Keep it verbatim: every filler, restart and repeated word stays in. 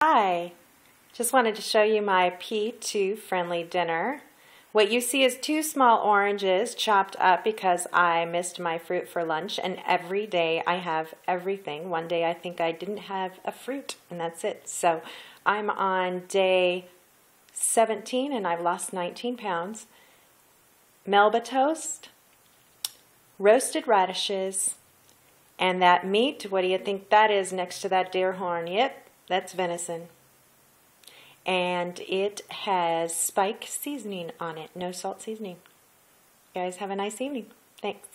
Hi, just wanted to show you my P two friendly dinner. What you see is two small oranges chopped up because I missed my fruit for lunch, and every day I have everything. One day I think I didn't have a fruit, and that's it. So I'm on day seventeen and I've lost nineteen pounds. Melba toast, roasted radishes, and that meat, what do you think that is next to that deer horn? Yep, that's venison. And it has spike seasoning on it, no salt seasoning. You guys have a nice evening. Thanks.